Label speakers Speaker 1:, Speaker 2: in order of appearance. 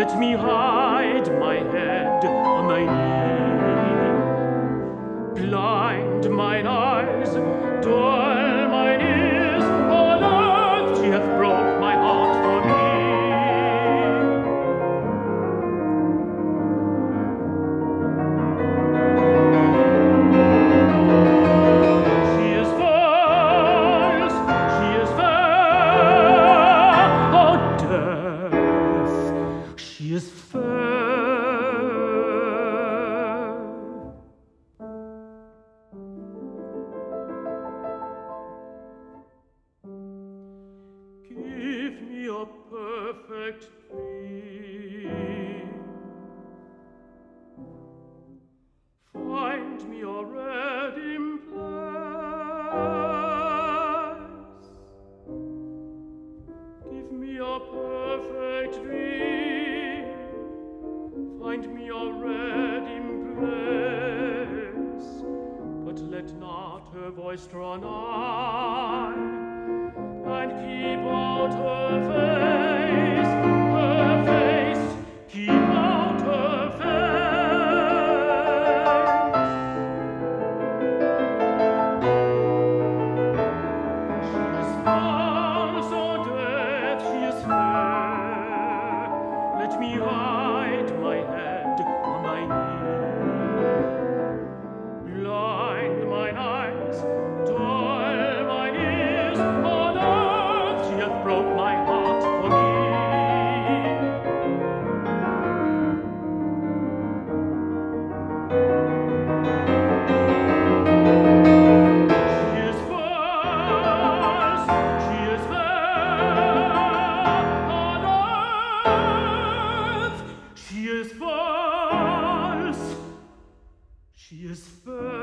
Speaker 1: Let me hide my head on thy knee. Blind mine eyes, dull mine ears, on earth she hath broke my heart for me. She is false, she is fair, oh death, she is fair. Give me a perfect dream. Find me a redeem place. Give me a perfect dream. Find me a redeem place. But let not her voice draw nigh, and keep out her face, keep out her face. She is false, oh death, she is fair. Let me hide my head on thy knee. Blind mine eyes, dull mine ears, on earth she hath broke my heart for me. She is false, she is fair, on earth she is false, she is fair.